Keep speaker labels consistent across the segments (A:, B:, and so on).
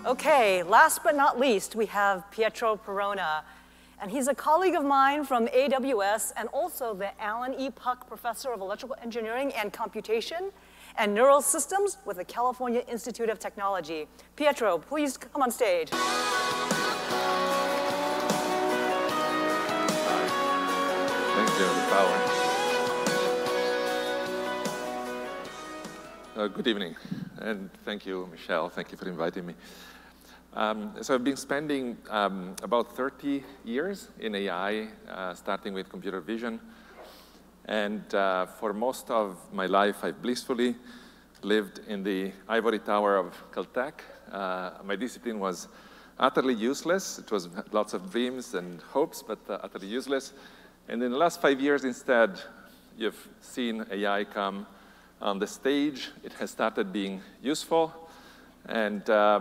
A: Okay, last but not least, we have Pietro Perona. And he's a colleague of mine from AWS and also the Alan E. Puck Professor of Electrical Engineering and Computation and Neural Systems with the California Institute of Technology. Pietro, please come on stage.
B: Thanks, Joe, the power. Good evening, and thank you, Michelle. Thank you for inviting me. So I've been spending about 30 years in AI, starting with computer vision. And for most of my life, I've blissfully lived in the ivory tower of Caltech. My discipline was utterly useless. It was lots of dreams and hopes, but utterly useless. And in the last 5 years, instead, you've seen AI come on the stage. It has started being useful. And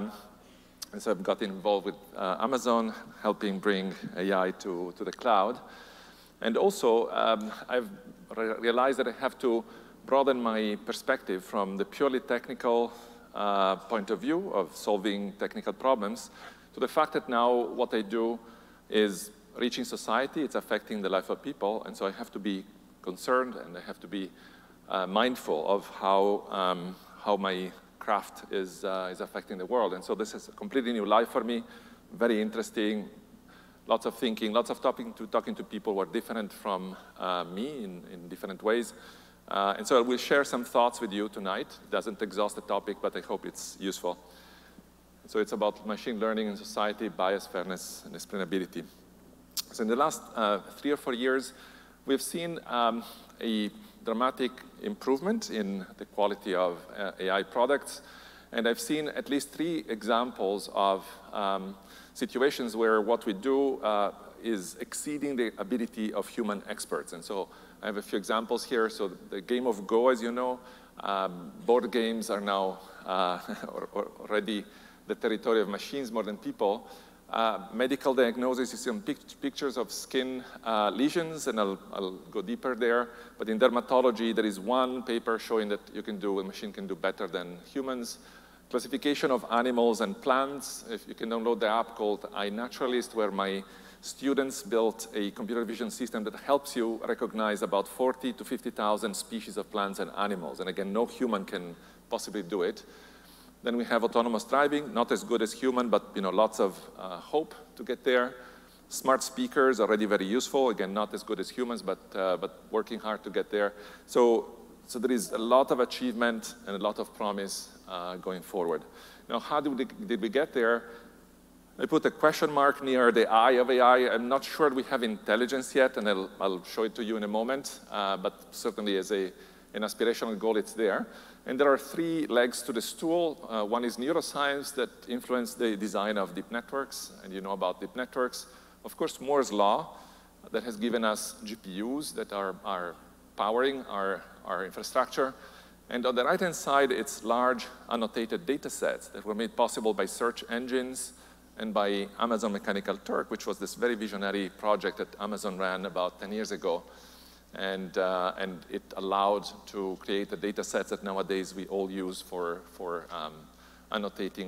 B: so I've got involved with Amazon, helping bring AI to the cloud. And also, I've realized that I have to broaden my perspective from the purely technical point of view of solving technical problems to the fact that now what I do is reaching society. It's affecting the life of people. And so I have to be concerned, and I have to be mindful of how my craft is affecting the world. And so this is a completely new life for me, very interesting, lots of thinking, lots of talking to people who are different from me in different ways. And so I will share some thoughts with you tonight. It doesn't exhaust the topic, but I hope it's useful. So it's about machine learning in society, bias, fairness, and explainability. So in the last 3 or 4 years, we've seen a dramatic improvement in the quality of AI products. And I've seen at least 3 examples of situations where what we do is exceeding the ability of human experts. And so I have a few examples here. So the game of Go, as you know, board games are now already the territory of machines more than people. Medical diagnosis, you see some pictures of skin lesions, and I'll go deeper there. But in dermatology, there is one paper showing that a machine can do better than humans. Classification of animals and plants. If you can download the app called iNaturalist, where my students built a computer vision system that helps you recognize about 40 to 50,000 species of plants and animals. And again, no human can possibly do it. Then we have autonomous driving, not as good as human, but lots of hope to get there. Smart speakers, already very useful. Again, not as good as humans, but working hard to get there. So there is a lot of achievement and a lot of promise going forward. Now, how did we get there? I put a question mark near the I of AI. I'm not sure we have intelligence yet, and I'll show it to you in a moment. But certainly as an aspirational goal, it's there. And there are 3 legs to the stool. One is neuroscience that influenced the design of deep networks, and you know about deep networks. Of course, Moore's law that has given us GPUs that are powering our infrastructure. And on the right-hand side, it's large annotated data sets that were made possible by search engines and by Amazon Mechanical Turk, which was this very visionary project that Amazon ran about 10 years ago. And it allowed to create the data sets that nowadays we all use for annotating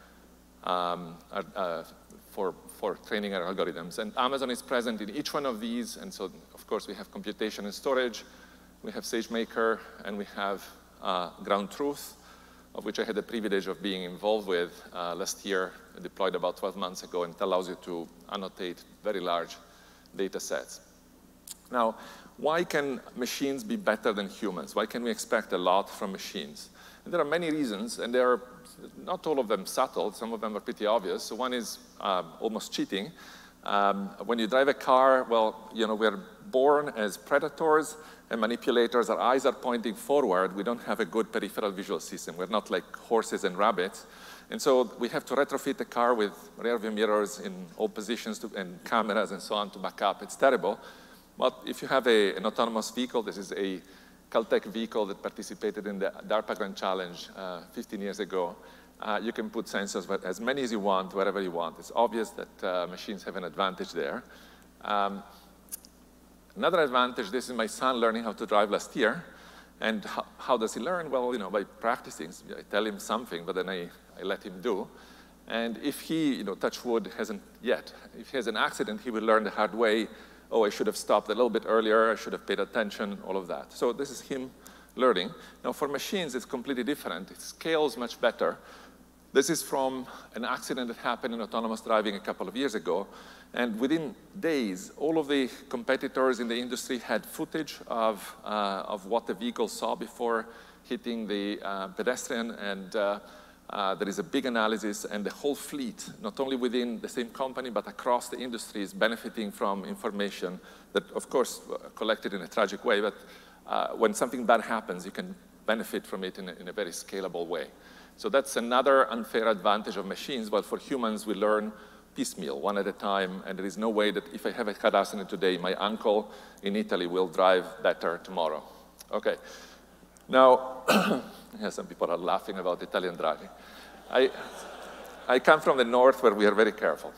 B: for training our algorithms. And Amazon is present in each one of these. And so, of course, we have computation and storage. We have SageMaker, and we have Ground Truth, of which I had the privilege of being involved with last year, deployed about 12 months ago, and it allows you to annotate very large data sets. Now, why can machines be better than humans? Why can we expect a lot from machines? And there are many reasons, and they are not all of them subtle. Some of them are pretty obvious. So one is almost cheating. When you drive a car, well, we're born as predators and manipulators. Our eyes are pointing forward. We don't have a good peripheral visual system. We're not like horses and rabbits. And so we have to retrofit the car with rear view mirrors in all positions and cameras and so on to back up. It's terrible. But if you have an autonomous vehicle, this is a Caltech vehicle that participated in the DARPA Grand Challenge 15 years ago, you can put sensors as many as you want, wherever you want. It's obvious that machines have an advantage there. Another advantage, this is my son learning how to drive last year. And how does he learn? Well, by practicing. I tell him something, but then I let him do. And if he, touch wood, hasn't yet, if he has an accident, he will learn the hard way. Oh, I should have stopped a little bit earlier. I should have paid attention, all of that. So this is him learning. Now, for machines, it's completely different. It scales much better. This is from an accident that happened in autonomous driving a couple of years ago. And within days, all of the competitors in the industry had footage of what the vehicle saw before hitting the pedestrian. And there is a big analysis, and the whole fleet, not only within the same company, but across the industry, is benefiting from information that, of course, collected in a tragic way. But when something bad happens, you can benefit from it in a very scalable way. So that's another unfair advantage of machines. But for humans, we learn piecemeal, one at a time. And there is no way that if I have a car accident today, my uncle in Italy will drive better tomorrow. OK. Now, yeah, some people are laughing about Italian driving. I come from the north where we are very careful.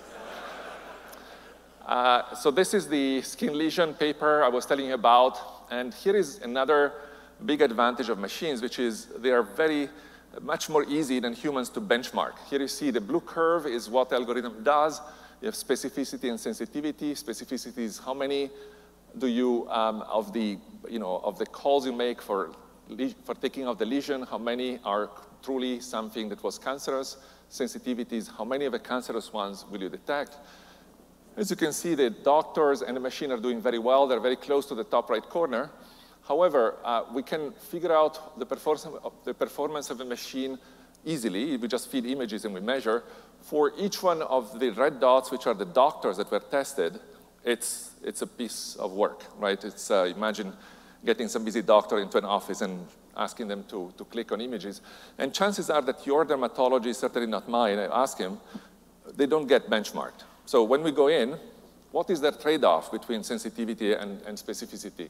B: So this is the skin lesion paper I was telling you about. And here is another big advantage of machines, which is they are much more easy than humans to benchmark. Here you see the blue curve is what the algorithm does. You have specificity and sensitivity. Specificity is how many do you, of the calls you make for taking out the lesion, how many are truly something that was cancerous. Sensitivity is how many of the cancerous ones will you detect. As you can see, the doctors and the machine are doing very well. They're very close to the top right corner. However, we can figure out the performance of a machine easily. We just feed images and we measure. For each one of the red dots, which are the doctors that were tested, it's a piece of work, right? It's, imagine getting some busy doctor into an office and asking them to click on images. And chances are that your dermatologist, certainly not mine, I ask him, they don't get benchmarked. So when we go in, what is that trade-off between sensitivity and specificity?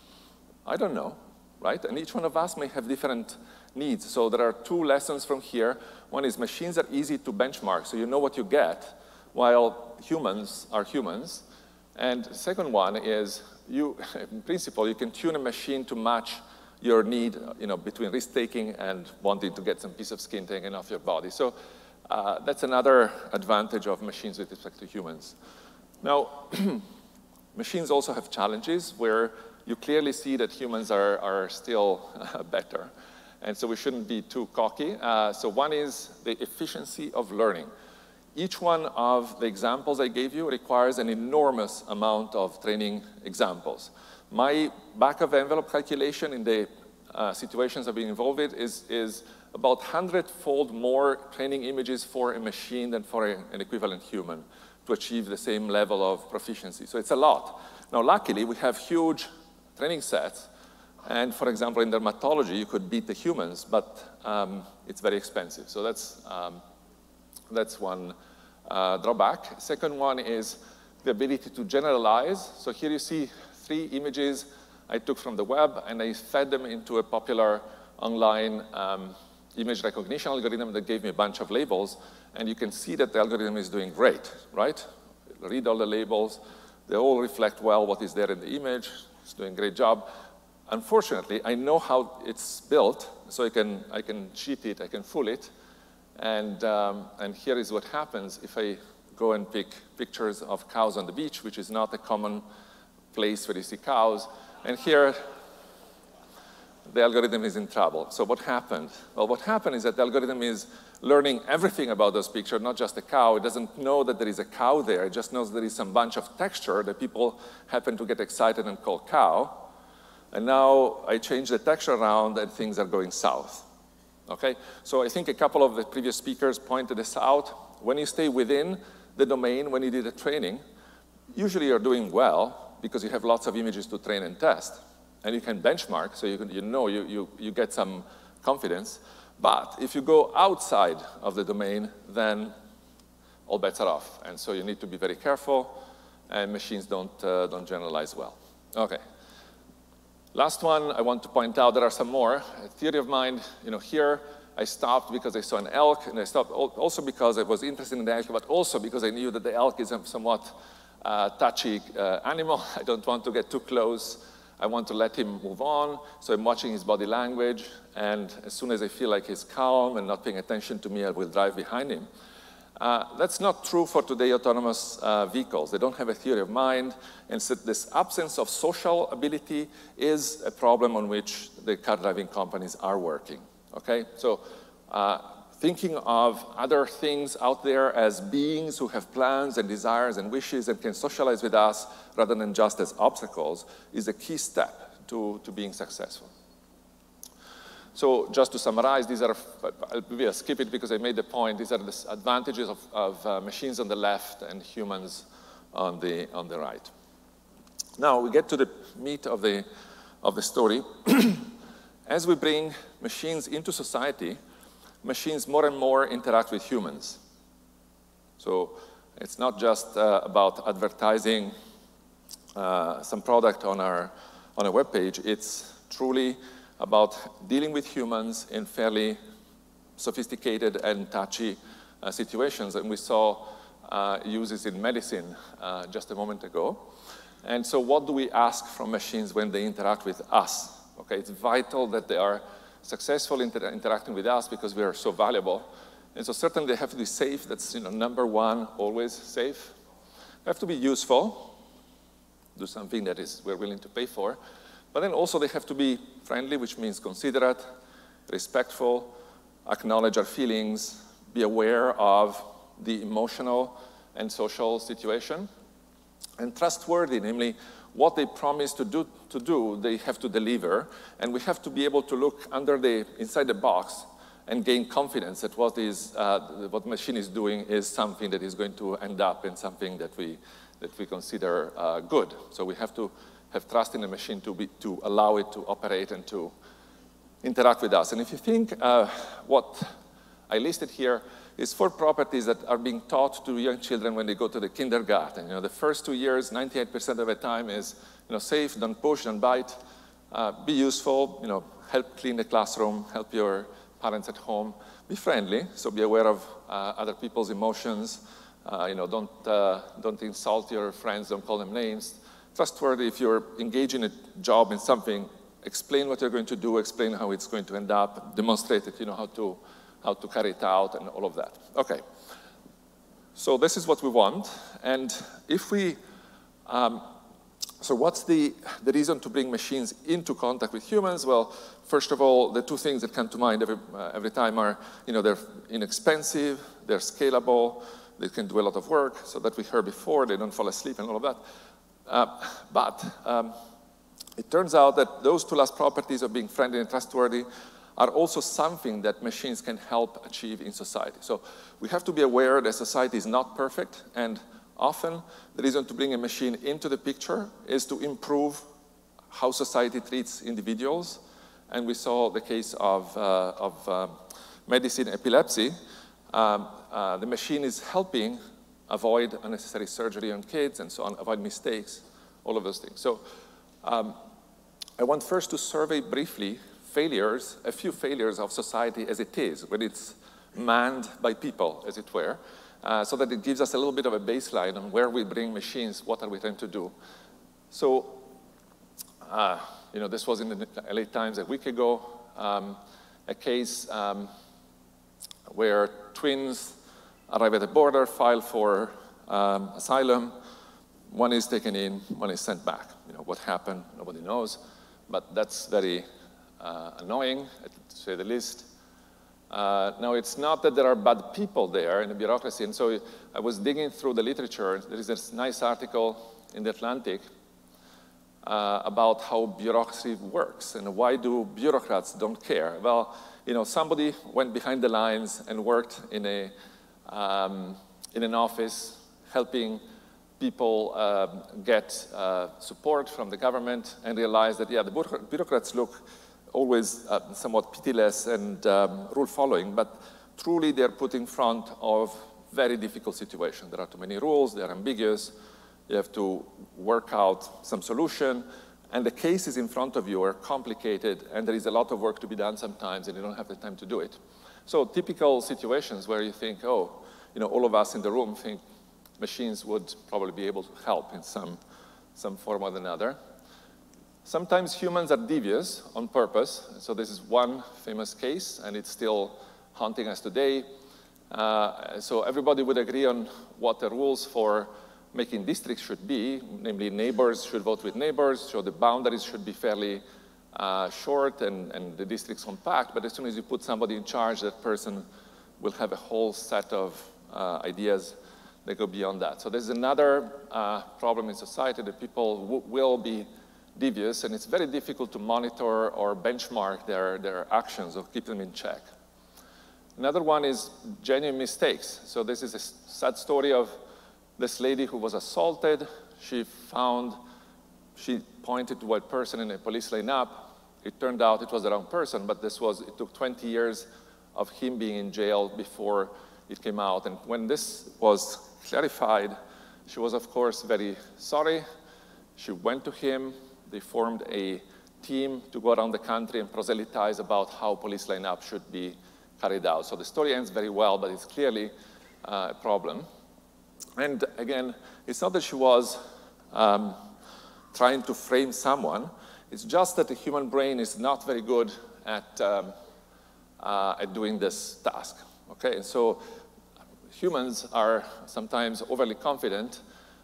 B: I don't know, right? And each one of us may have different needs. So there are two lessons from here. One is machines are easy to benchmark, so you know what you get, while humans are humans. And the second one is, in principle, you can tune a machine to match your need, between risk-taking and wanting to get some piece of skin taken off your body. So that's another advantage of machines with respect to humans. Now, machines also have challenges where you clearly see that humans are still better. And so we shouldn't be too cocky. So one is the efficiency of learning. Each one of the examples I gave you requires an enormous amount of training examples. My back-of-envelope calculation in the situations I've been involved with is about 100-fold more training images for a machine than for an equivalent human to achieve the same level of proficiency. So it's a lot. Now, luckily, we have huge training sets. And for example, in dermatology, you could beat the humans, but it's very expensive. So that's one drawback. Second one is the ability to generalize. So here you see 3 images I took from the web, and I fed them into a popular online image recognition algorithm that gave me a bunch of labels. And you can see that the algorithm is doing great, right? Read all the labels. They all reflect well what is there in the image. It's doing a great job. Unfortunately, I know how it's built, so I can cheat it, I can fool it. And here is what happens if I go and pick pictures of cows on the beach, which is not a common place where you see cows. And here, the algorithm is in trouble. So what happened? Well, what happened is that the algorithm is learning everything about those pictures, not just a cow. It doesn't know that there is a cow there. It just knows there is some bunch of texture that people happen to get excited and call cow. And now I change the texture around, and things are going south. Okay? So I think a couple of the previous speakers pointed this out. When you stay within the domain, when you did the training, usually you're doing well because you have lots of images to train and test. And you can benchmark, so you get some confidence. But if you go outside of the domain, then all bets are off. And so you need to be very careful, and machines don't generalize well. Okay. Last one I want to point out, there are some more. A theory of mind, here I stopped because I saw an elk, and I stopped also because I was interested in the elk, but also because I knew that the elk is a somewhat touchy animal. I don't want to get too close. I want to let him move on, so I'm watching his body language, and as soon as I feel like he's calm and not paying attention to me, I will drive behind him. That's not true for today autonomous vehicles. They don't have a theory of mind, and so this absence of social ability is a problem on which the car driving companies are working, okay? So thinking of other things out there as beings who have plans and desires and wishes and can socialize with us rather than just as obstacles is a key step to being successful. So just to summarize, these are, I'll skip it because I made the point, these are the advantages of machines on the left and humans on the right. Now we get to the meat of the story. As we bring machines into society, machines more and more interact with humans. So it's not just about advertising some product on a web page. It's truly about dealing with humans in fairly sophisticated and touchy situations. And we saw uses in medicine just a moment ago. And so what do we ask from machines when they interact with us? Okay, it's vital that they are successful interacting with us because we are so valuable. And so certainly they have to be safe. That's number one, always safe. They have to be useful, do something that we're willing to pay for. But then also they have to be friendly, which means considerate, respectful, acknowledge our feelings, be aware of the emotional and social situation, and trustworthy, namely what they promise to do, they have to deliver, and we have to be able to look inside the box and gain confidence that what the machine is doing is something that is going to end up in something that we consider good. So we have to have trust in the machine to allow it to operate and to interact with us. And if you think what I listed here is 4 properties that are being taught to young children when they go to the kindergarten. The first 2 years, 98% of the time is safe, don't push, don't bite, be useful, help clean the classroom, help your parents at home, be friendly, so be aware of other people's emotions, don't insult your friends, don't call them names. Trustworthy, if you're engaged in a job in something, explain what you're going to do, explain how it's going to end up, demonstrate that you know how to carry it out and all of that. Okay, so this is what we want. And if we, so what's the reason to bring machines into contact with humans? Well, first of all, the 2 things that come to mind every time are, they're inexpensive, they're scalable, they can do a lot of work, so that we heard before, they don't fall asleep and all of that. But it turns out that those 2 last properties of being friendly and trustworthy are also something that machines can help achieve in society. So we have to be aware that society is not perfect, and often the reason to bring a machine into the picture is to improve how society treats individuals. And we saw the case of medicine epilepsy. The machine is helping avoid unnecessary surgery on kids and so on, avoid mistakes, all of those things. So I want first to survey briefly a few failures of society as it is, when it's manned by people, as it were, so that it gives us a little bit of a baseline on where we bring machines, what are we trying to do. So, this was in the LA Times a week ago, a case where twins arrive at the border, file for asylum. One is taken in, one is sent back. What happened, nobody knows, but that's very annoying, to say the least. Now, it's not that there are bad people there in the bureaucracy, and so I was digging through the literature. There is this nice article in The Atlantic about how bureaucracy works and why do bureaucrats don't care. Well, somebody went behind the lines and worked in an office helping people get support from the government and realized that, yeah, the bureaucrats look always somewhat pitiless and rule-following, but truly they're put in front of very difficult situations. There are too many rules, they're ambiguous, you have to work out some solution, and the cases in front of you are complicated, and there is a lot of work to be done sometimes, and you don't have the time to do it. So typical situations where you think, oh, all of us in the room think machines would probably be able to help in some form or another. Sometimes humans are devious on purpose. So this is one famous case, and it's still haunting us today. So everybody would agree on what the rules for making districts should be, namely neighbors should vote with neighbors, so the boundaries should be fairly short and the districts compact, but as soon as you put somebody in charge, that person will have a whole set of ideas that go beyond that. So there's another problem in society that people will be devious, and it's very difficult to monitor or benchmark their actions or keep them in check. Another one is genuine mistakes. So this is a sad story of this lady who was assaulted. She pointed to a person in a police lineup. It turned out it was the wrong person, but it took 20 years of him being in jail before it came out. And when this was clarified, she was, of course, very sorry. She went to him. They formed a team to go around the country and proselytize about how police lineup should be carried out. So the story ends very well, but it's clearly a problem. And again, it's not that she was trying to frame someone. It's just that the human brain is not very good at doing this task. Okay, and so humans are sometimes overly confident,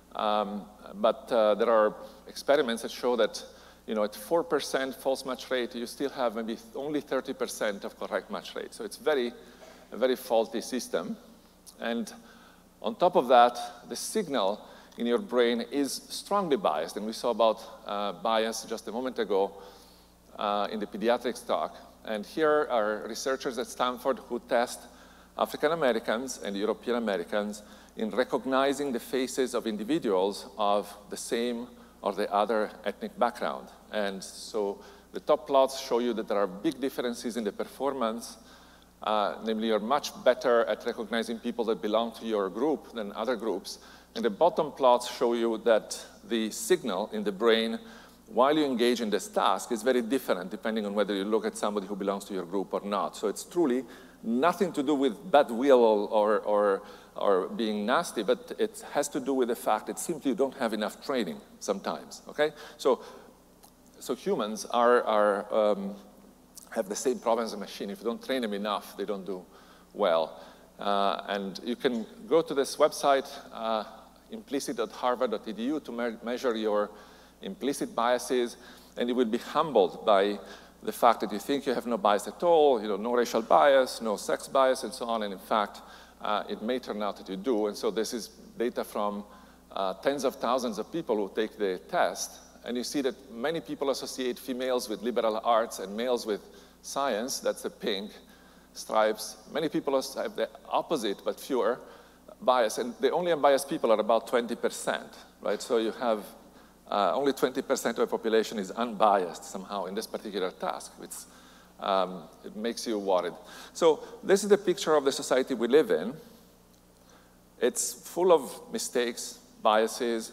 B: but there are experiments that show that at 4% false match rate, you still have maybe only 30% of correct match rate. So it's a very faulty system. And on top of that, the signal in your brain is strongly biased. And we saw about bias just a moment ago in the pediatrics talk. And here are researchers at Stanford who test African Americans and European Americans in recognizing the faces of individuals of the same or the other ethnic background. And so the top plots show you that there are big differences in the performance. Namely, you're much better at recognizing people that belong to your group than other groups. And the bottom plots show you that the signal in the brain while you engage in this task is very different depending on whether you look at somebody who belongs to your group or not. So it's truly nothing to do with bad will or being nasty, but it has to do with the fact that simply you don't have enough training sometimes, okay? So humans have the same problem as a machine. If you don't train them enough, they don't do well. And you can go to this website, implicit.harvard.edu, to measure your implicit biases, and you will be humbled by the fact that you think you have no bias at all, no racial bias, no sex bias, and so on, and in fact, it may turn out that you do. And so this is data from tens of thousands of people who take the test, and you see that many people associate females with liberal arts and males with science. That's the pink stripes. Many people have the opposite, but fewer bias, and the only unbiased people are about 20%, right? So you have only 20% of the population is unbiased somehow in this particular task, which it makes you worried. So this is the picture of the society we live in. It's full of mistakes, biases,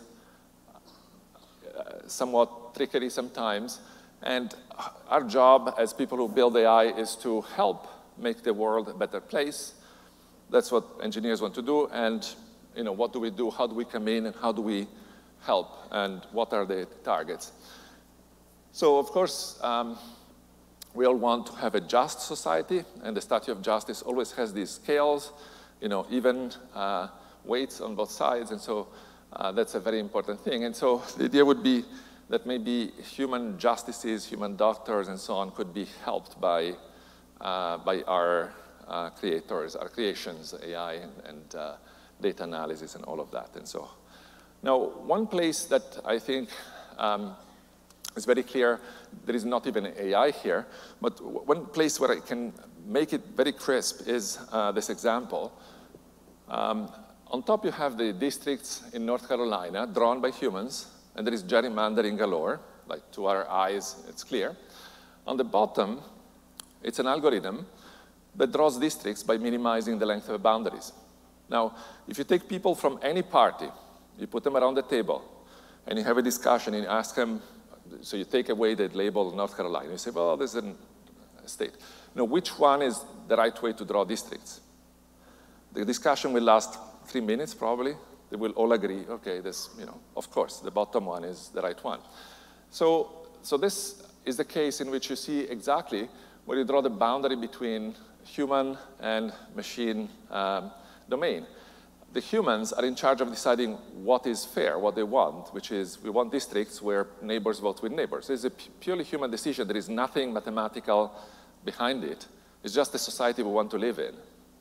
B: somewhat trickery sometimes, and our job as people who build AI is to help make the world a better place. That's what engineers want to do, and what do we do, how do we come in, and how do we help, and what are the targets? So of course, we all want to have a just society, and the Statue of Justice always has these scales, even weights on both sides, and so that's a very important thing. And so the idea would be that maybe human justices, human doctors, and so on could be helped by our creators, our creations, AI and data analysis and all of that. And so now, one place that I think is very clear, there is not even AI here, but one place where I can make it very crisp is this example. On top, you have the districts in North Carolina drawn by humans, and there is gerrymandering galore, like to our eyes, it's clear. On the bottom, it's an algorithm that draws districts by minimizing the length of the boundaries. Now, if you take people from any party, you put them around the table, and you have a discussion, and you ask them, so you take away the label North Carolina. You say, well, this is a state. Now, which one is the right way to draw districts? The discussion will last 3 minutes, probably. They will all agree, okay, this, of course, the bottom one is the right one. So so this is the case in which you see exactly where you draw the boundary between human and machine domain. The humans are in charge of deciding what is fair, what they want, which is we want districts where neighbors vote with neighbors. It's a purely human decision. There is nothing mathematical behind it. It's just the society we want to live in.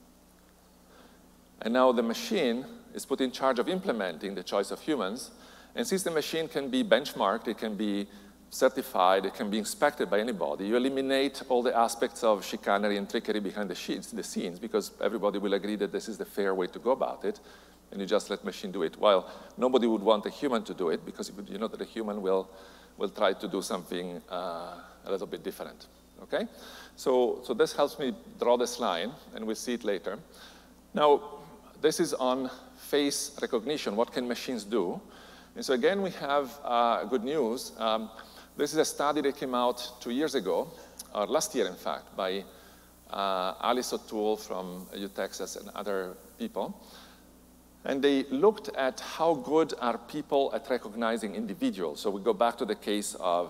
B: And now the machine is put in charge of implementing the choice of humans. And since the machine can be benchmarked, it can be certified, it can be inspected by anybody, you eliminate all the aspects of chicanery and trickery behind the scenes because everybody will agree that this is the fair way to go about it, and you just let machine do it. While nobody would want a human to do it because you know that a human will try to do something a little bit different, okay? So this helps me draw this line, and we'll see it later. Now, this is on face recognition. What can machines do? And so again, we have good news. This is a study that came out 2 years ago, or last year, in fact, by Alice O'Toole from UTexas and other people. And they looked at how good are people at recognizing individuals. So we go back to the case of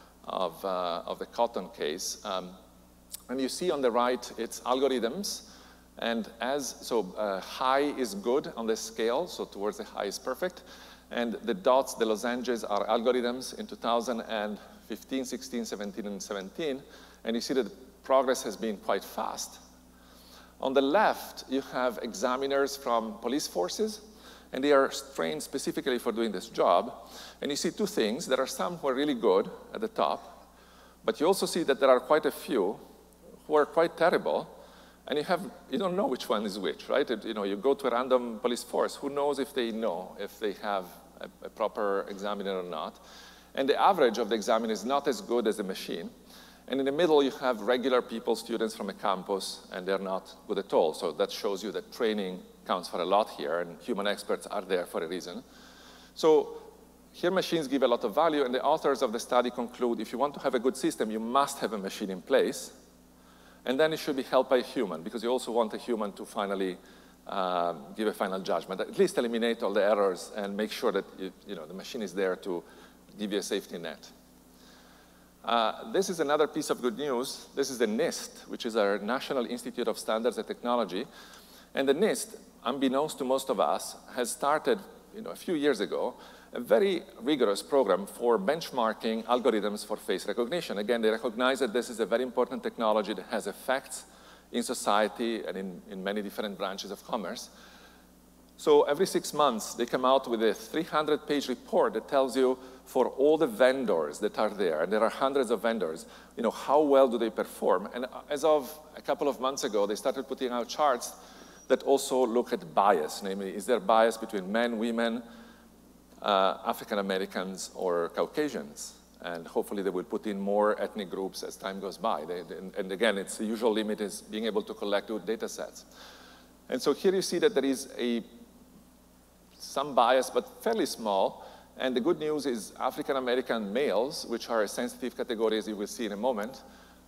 B: the cotton case. And you see on the right, it's algorithms. And high is good on the scale, so towards the high is perfect. And the dots, the lozenges, are algorithms in 2015, 16, 17, and 17. And you see that progress has been quite fast. On the left, you have examiners from police forces, and they are trained specifically for doing this job. And you see two things. There are some who are really good at the top, but you also see that there are quite a few who are quite terrible. And you don't know which one is which, right? You go to a random police force. Who knows if they have a proper examiner or not? And the average of the examiner is not as good as the machine. And in the middle, you have regular people, students from a campus, and they're not good at all. So that shows you that training counts for a lot here, and human experts are there for a reason. So here, machines give a lot of value, and the authors of the study conclude if you want to have a good system, you must have a machine in place. And then it should be helped by a human, because you also want a human to finally give a final judgment, at least eliminate all the errors and make sure that the machine is there to give you a safety net. This is another piece of good news. This is the NIST, which is our National Institute of Standards and Technology. And the NIST, unbeknownst to most of us, has started a few years ago a very rigorous program for benchmarking algorithms for face recognition. Again, they recognize that this is a very important technology that has effects in society and in many different branches of commerce. So every 6 months, they come out with a 300-page report that tells you for all the vendors that are there, and there are hundreds of vendors, how well do they perform? And as of a couple of months ago, they started putting out charts that also look at bias, namely, is there bias between men, women, African Americans, or Caucasians? And hopefully they will put in more ethnic groups as time goes by. And again, the usual limit is being able to collect good data sets. And so here you see that there is some bias, but fairly small. And the good news is African American males, which are a sensitive category, as you will see in a moment,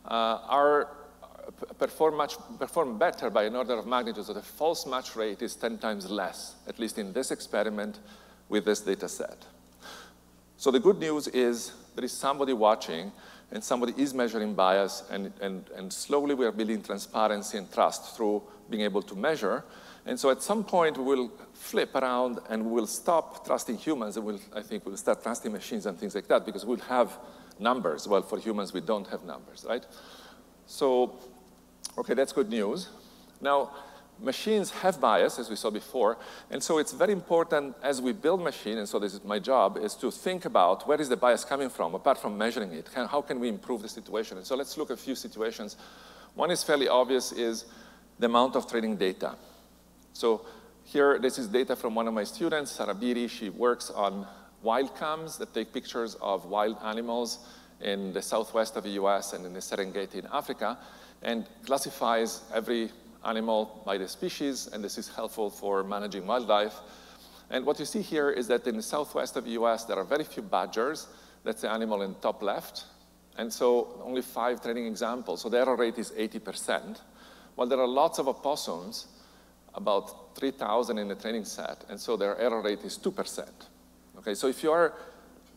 B: perform better by an order of magnitude. So the false match rate is 10 times less, at least in this experiment with this data set. So the good news is there is somebody watching, and somebody is measuring bias, and slowly we are building transparency and trust through being able to measure. And so at some point, we will flip around and we will stop trusting humans, and I think we'll start trusting machines and things like that, because we'll have numbers. Well, for humans, we don't have numbers, right? So, okay, that's good news. Now, machines have bias, as we saw before, and so it's very important as we build machine, and so this is my job, is to think about where is the bias coming from, apart from measuring it. How can we improve the situation? And so let's look at a few situations. One is fairly obvious, is the amount of training data. So here, this is data from one of my students, Sarah Beatty. She works on wild cams that take pictures of wild animals in the southwest of the US and in the Serengeti in Africa, and classifies every animal by the species, and this is helpful for managing wildlife. And what you see here is that in the southwest of the US, there are very few badgers. That's the animal in the top left. And so only 5 training examples. So the error rate is 80%. While there are lots of opossums, about 3,000 in the training set, and so their error rate is 2%. Okay, so if you are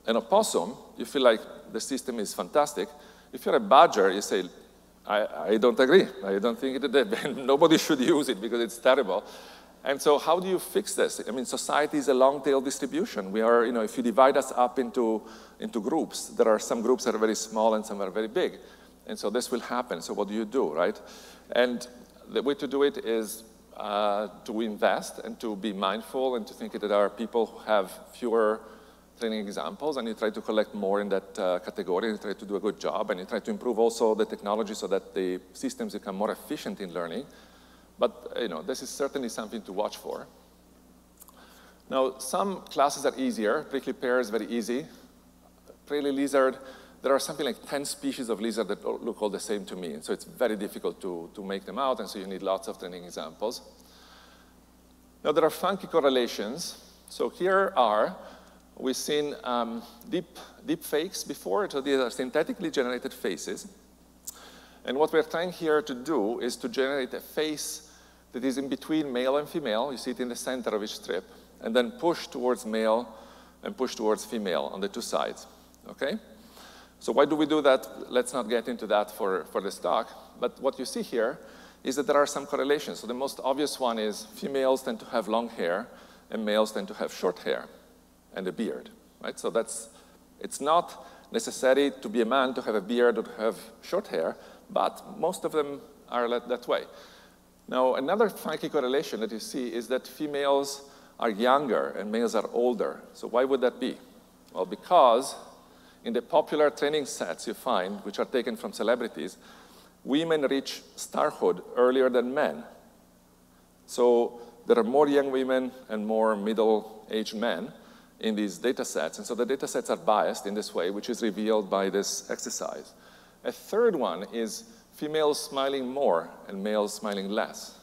B: an opossum, you feel like the system is fantastic. If you're a badger, you say, I don't agree. I don't think nobody should use it because it's terrible. And so how do you fix this? I mean, society is a long-tail distribution. We are, if you divide us up into groups, there are some groups that are very small and some are very big. And so this will happen. So what do you do, right? And the way to do it is to invest and to be mindful and to think that there are people who have fewer training examples, and you try to collect more in that category, and you try to do a good job, and you try to improve also the technology so that the systems become more efficient in learning. But this is certainly something to watch for. Now, some classes are easier. Prickly pear is very easy. Prairie lizard, there are something like 10 species of lizard that look all the same to me, and so it's very difficult to make them out, and so you need lots of training examples. Now, there are funky correlations. So here we've seen deep fakes before, so these are synthetically generated faces. And what we're trying here to do is to generate a face that is in between male and female. You see it in the center of each strip, and then push towards male and push towards female on the two sides, okay? So why do we do that? Let's not get into that for this talk. But what you see here is that there are some correlations. So the most obvious one is females tend to have long hair, and males tend to have short hair and a beard, right? So it's not necessary to be a man to have a beard or to have short hair, but most of them are that way. Now, another funky correlation that you see is that females are younger and males are older. So why would that be? Well, because in the popular training sets you find, which are taken from celebrities, women reach starhood earlier than men. So there are more young women and more middle-aged men in these data sets. And so the data sets are biased in this way, which is revealed by this exercise. A third one is females smiling more and males smiling less.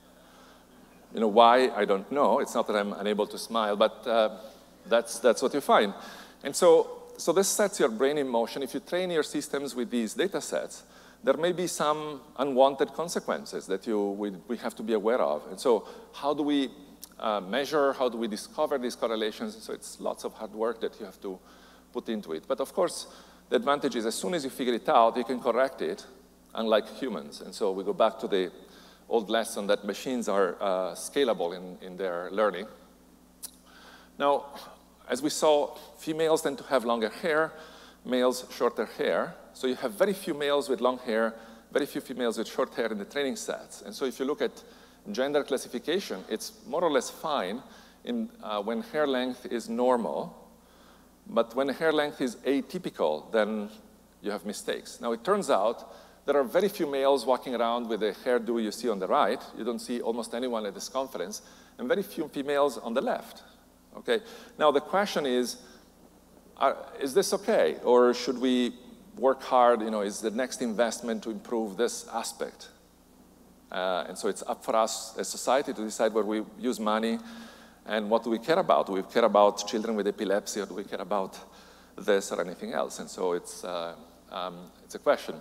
B: Why? I don't know. It's not that I'm unable to smile, but that's what you find. And so this sets your brain in motion. If you train your systems with these data sets, there may be some unwanted consequences that we have to be aware of. And so how do we measure, how do we discover these correlations? So it's lots of hard work that you have to put into it. But of course, the advantage is as soon as you figure it out, you can correct it, unlike humans. And so we go back to the old lesson that machines are scalable in their learning. Now, as we saw, females tend to have longer hair, males shorter hair. So you have very few males with long hair, very few females with short hair in the training sets. And so if you look at gender classification, it's more or less fine when hair length is normal. But when hair length is atypical, then you have mistakes. Now, it turns out there are very few males walking around with the hairdo you see on the right. You don't see almost anyone at this conference, and very few females on the left. Okay? Now, the question is this okay? Or should we work hard? Is the next investment to improve this aspect? And so it's up for us as society to decide where we use money and what do we care about. Do we care about children with epilepsy, or do we care about this or anything else? And so it's a question.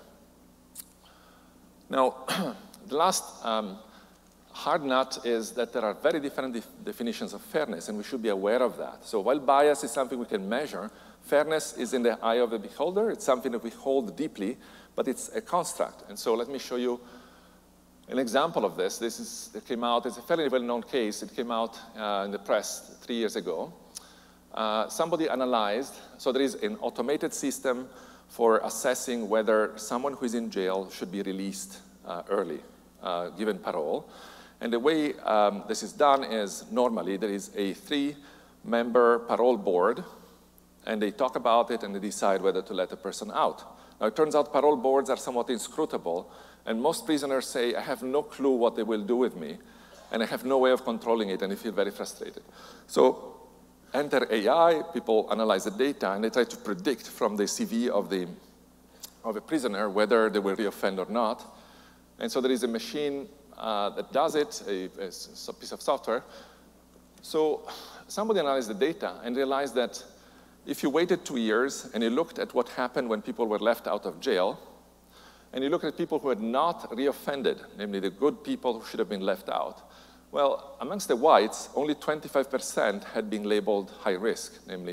B: Now, the last hard nut is that there are very different definitions of fairness, and we should be aware of that. So while bias is something we can measure, fairness is in the eye of the beholder. It's something that we hold deeply, but it's a construct. And so let me show you an example of this. It came out, it's a fairly well-known case. It came out in the press 3 years ago. Somebody analyzed, so there is an automated system for assessing whether someone who is in jail should be released early, given parole. And the way this is done is normally there is a 3-member parole board, and they talk about it and they decide whether to let a person out. Now, it turns out parole boards are somewhat inscrutable, and most prisoners say, I have no clue what they will do with me, and I have no way of controlling it, and they feel very frustrated. So enter AI, people analyze the data, and they try to predict from the CV of a prisoner whether they will reoffend or not. And so there is a machine that does it, a piece of software. So somebody analyzed the data and realized that if you waited 2 years and you looked at what happened when people were left out of jail, and you look at people who had not reoffended, namely the good people who should have been left out, well, amongst the whites, only 25% had been labeled high risk, namely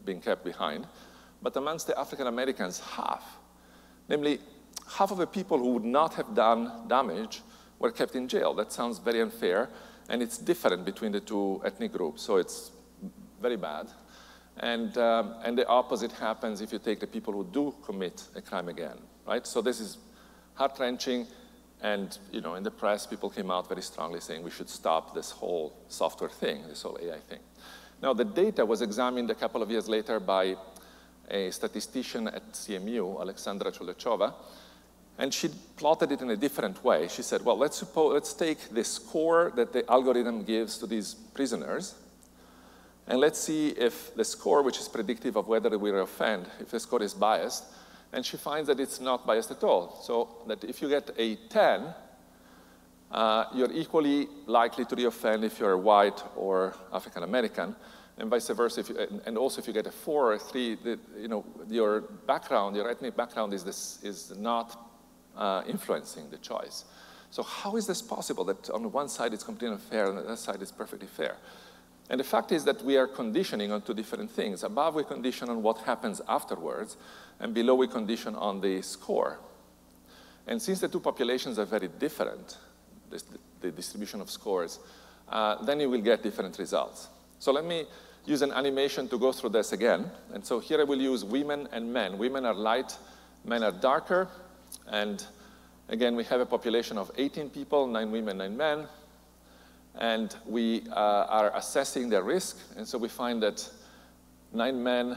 B: being kept behind. But amongst the African Americans, half. Namely, half of the people who would not have done damage were kept in jail. That sounds very unfair, and it's different between the two ethnic groups, so it's very bad. And the opposite happens if you take the people who do commit a crime again, right? So this is heart-wrenching, and in the press, people came out very strongly saying we should stop this whole software thing, this whole AI thing. Now, the data was examined a couple of years later by a statistician at CMU, Alexandra Chulechova, and she plotted it in a different way. She said, well, let's take the score that the algorithm gives to these prisoners, and let's see if the score, which is predictive of whether we reoffend, if the score is biased. And she finds that it's not biased at all. So that if you get a 10, you're equally likely to reoffend if you're white or African American, and vice versa. And also if you get a 4 or a 3, your background, your ethnic background is not influencing the choice. So how is this possible that on one side it's completely unfair and on the other side it's perfectly fair? And the fact is that we are conditioning on two different things. Above, we condition on what happens afterwards, and below, we condition on the score. And since the two populations are very different, the distribution of scores, then you will get different results. So let me use an animation to go through this again. And so here I will use women and men. Women are light, men are darker. And again, we have a population of 18 people, 9 women, 9 men. And we are assessing their risk. And so we find that 9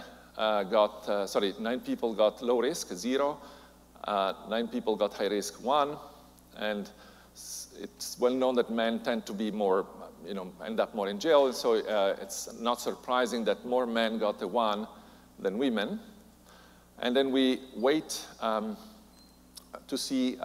B: people got low risk, 0. 9 people got high risk, 1. And it's well known that men tend to be more, end up more in jail. And so it's not surprising that more men got a 1 than women. And then we wait to see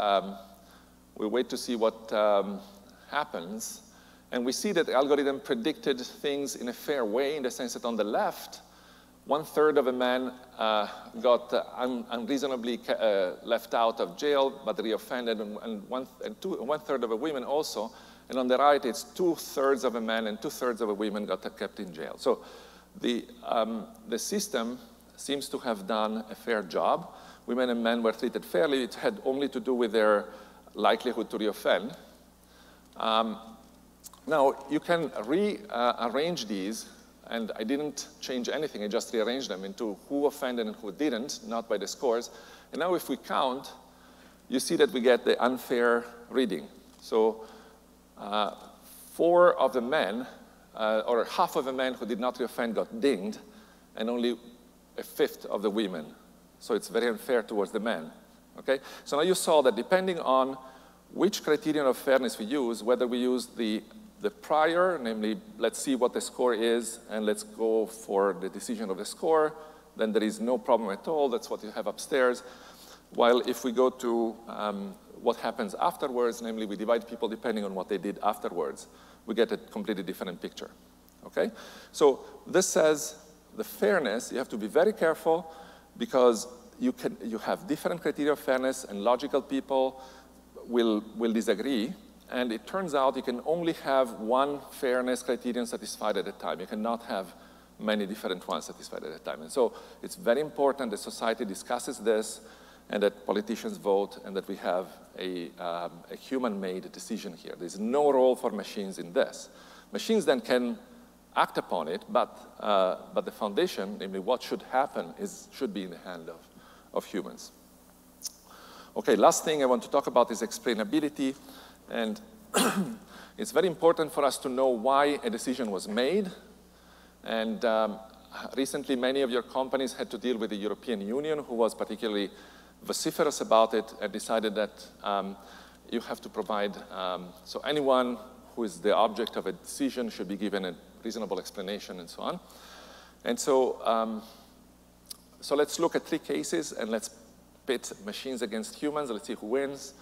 B: what happens. And we see that the algorithm predicted things in a fair way, in the sense that on the left, 1/3 of the men got unreasonably left out of jail, but reoffended, and 1/3 of the women also. And on the right, it's 2/3 of the men and 2/3 of the women got kept in jail. So the system seems to have done a fair job. Women and men were treated fairly. It had only to do with their likelihood to reoffend. Now, you can rearrange these, and I didn't change anything. I just rearranged them into who offended and who didn't, not by the scores. And now if we count, you see that we get the unfair reading. So 4 of the men, or half of the men who did not reoffend got dinged, and only 1/5 of the women. So it's very unfair towards the men. Okay? So now you saw that depending on which criterion of fairness we use, whether we use the prior, namely, let's see what the score is, and let's go for the decision of the score, then there is no problem at all. That's what you have upstairs. While if we go to what happens afterwards, namely, we divide people depending on what they did afterwards, we get a completely different picture. Okay? So this says the fairness, you have to be very careful, because you have different criteria of fairness, and logical people will disagree. And it turns out you can only have one fairness criterion satisfied at a time. You cannot have many different ones satisfied at a time. And so it's very important that society discusses this, and that politicians vote, and that we have a human-made decision here. There's no role for machines in this. Machines then can act upon it, but the foundation, namely what should happen, should be in the hand of humans. Okay, last thing I want to talk about is explainability. And it's very important for us to know why a decision was made. And recently, many of your companies had to deal with the European Union, who was particularly vociferous about it, and decided that you have to provide, so anyone who is the object of a decision should be given a reasonable explanation, and so on. And so let's look at 3 cases, and let's pit machines against humans. Let's see who wins.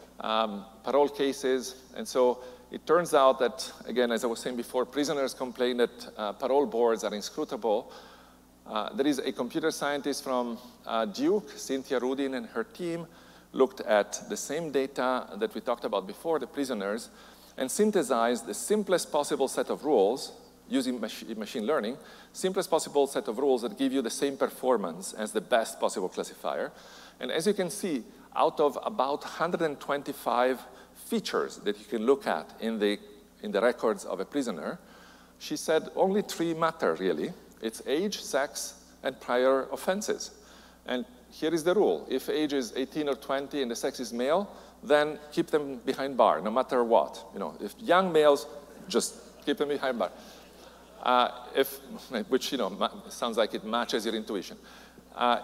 B: Parole cases. And so it turns out that, again, as I was saying before, prisoners complain that parole boards are inscrutable. There is a computer scientist from Duke, Cynthia Rudin, and her team looked at the same data that we talked about before, the prisoners, and synthesized the simplest possible set of rules using machine learning, simplest possible set of rules that give you the same performance as the best possible classifier. And as you can see, out of about 125 features that you can look at in the records of a prisoner, she said only 3 matter, really. It's age, sex, and prior offenses. And here is the rule. If age is 18 or 20 and the sex is male, then keep them behind bar, no matter what. If young males, just keep them behind bar. Which, sounds like it matches your intuition. By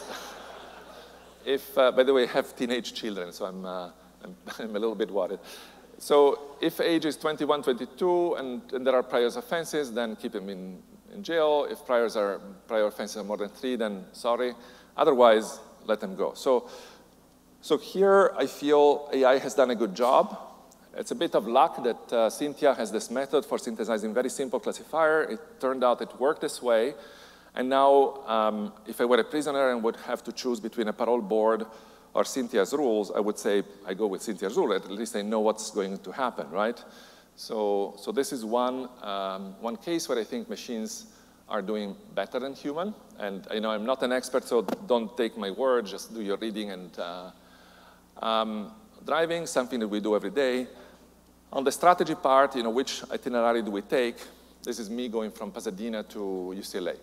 B: the way, I have teenage children, so I'm a little bit worried. So if age is 21, 22, and there are prior offenses, then keep them in jail. If prior offenses are more than 3, then sorry. Otherwise, let them go. So here, I feel AI has done a good job. It's a bit of luck that Cynthia has this method for synthesizing very simple classifier. It turned out it worked this way. And now, if I were a prisoner and would have to choose between a parole board or Cynthia's rules, I would say I go with Cynthia's rule. At least I know what's going to happen, right? So this is one case where I think machines are doing better than human. And I'm not an expert, so don't take my word. Just do your reading. And driving, something that we do every day. On the strategy part, which itinerary do we take? This is me going from Pasadena to UCLA.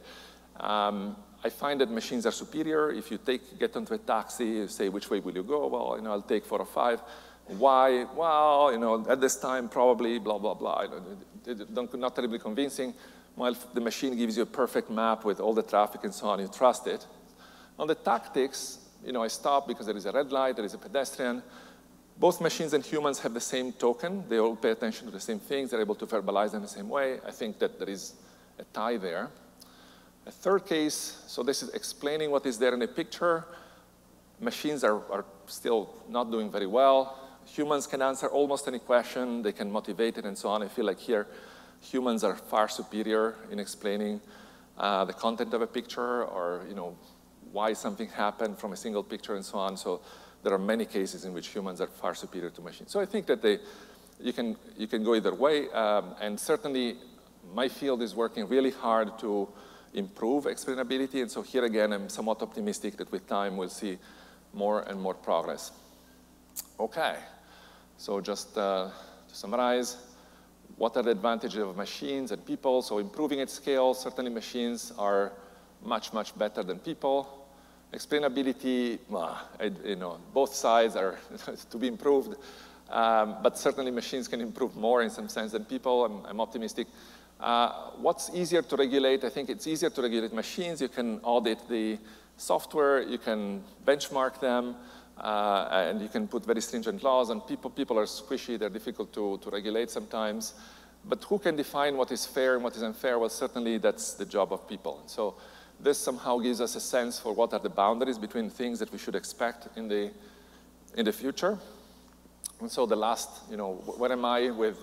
B: I find that machines are superior. If you get onto a taxi, you say, which way will you go? Well, I'll take 405. Why? Well, at this time, probably, blah, blah, blah. Not terribly convincing. Well, the machine gives you a perfect map with all the traffic and so on. You trust it. On the tactics, I stop because there is a red light, there is a pedestrian. Both machines and humans have the same token. They all pay attention to the same things. They're able to verbalize them the same way. I think that there is a tie there. A third case, so this is explaining what is there in a picture. Machines are still not doing very well. Humans can answer almost any question. They can motivate it and so on. I feel like here, humans are far superior in explaining the content of a picture or why something happened from a single picture and so on. So there are many cases in which humans are far superior to machines. So I think that you can go either way. And certainly, my field is working really hard to improve explainability. And so here again, I'm somewhat optimistic that with time, we'll see more and more progress. OK. So just to summarize, what are the advantages of machines and people? So improving at scale, certainly machines are much, much better than people. Explainability, both sides are to be improved. But certainly machines can improve more in some sense than people. I'm optimistic. What's easier to regulate? I think it's easier to regulate machines. You can audit the software. You can benchmark them. And you can put very stringent laws on people. People are squishy. They're difficult to regulate sometimes. But who can define what is fair and what is unfair? Well, certainly that's the job of people. So this somehow gives us a sense for what are the boundaries between things that we should expect in the future. And so the last, where am I with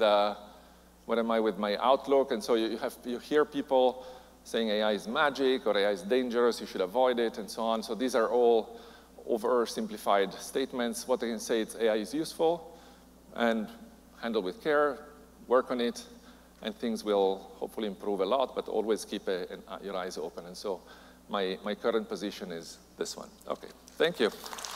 B: my outlook? And so you hear people saying AI is magic or AI is dangerous, you should avoid it, and so on. So these are all oversimplified statements. What I can say is AI is useful and handle with care, work on it, and things will hopefully improve a lot, but always keep your eyes open. And so my current position is this one. OK, thank you.